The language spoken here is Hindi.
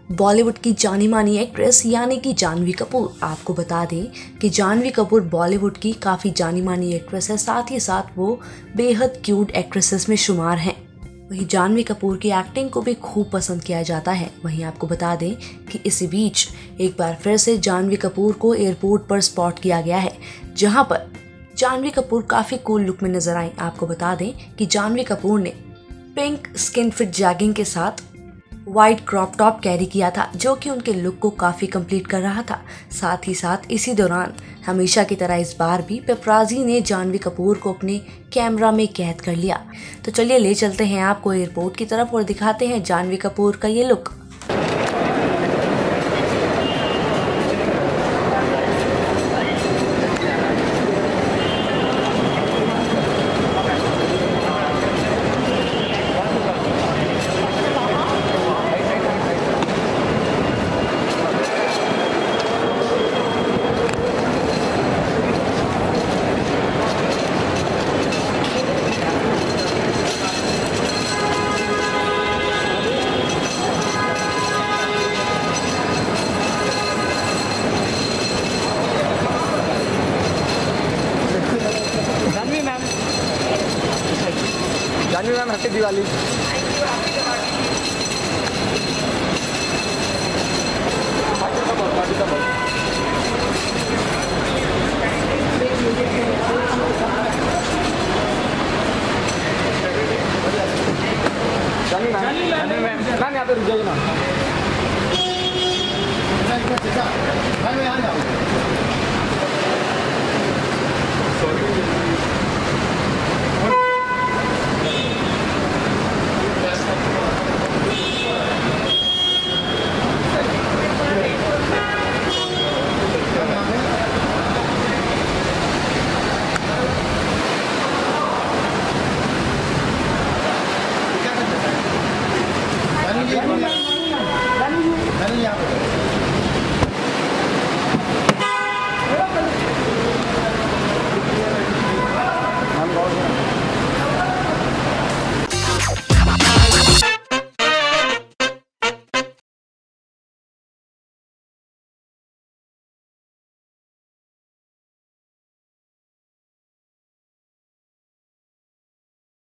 बॉलीवुड की जानी मानी एक्ट्रेस यानी कि जानवी कपूर। आपको बता दें कि जानवी कपूर बॉलीवुड की काफ़ी जानी मानी एक्ट्रेस है, साथ ही साथ वो बेहद क्यूट एक्ट्रेसेस में शुमार हैं। वहीं जानवी कपूर की एक्टिंग को भी खूब पसंद किया जाता है। वहीं आपको बता दें कि इसी बीच एक बार फिर से जानवी कपूर को एयरपोर्ट पर स्पॉट किया गया है, जहां पर जानवी कपूर काफ़ी कूल लुक में नजर आई। आपको बता दें कि जानवी कपूर ने पिंक स्किन फिट जैगिंग के साथ वाइट क्रॉप टॉप कैरी किया था, जो कि उनके लुक को काफ़ी कंप्लीट कर रहा था। साथ ही साथ इसी दौरान हमेशा की तरह इस बार भी पेपराजी ने जानवी कपूर को अपने कैमरा में कैद कर लिया। तो चलिए ले चलते हैं आपको एयरपोर्ट की तरफ और दिखाते हैं जानवी कपूर का ये look. Janhvi ma'am happy Diwali. Janhvi ma'am यहाँ पे रुक जाइए ना।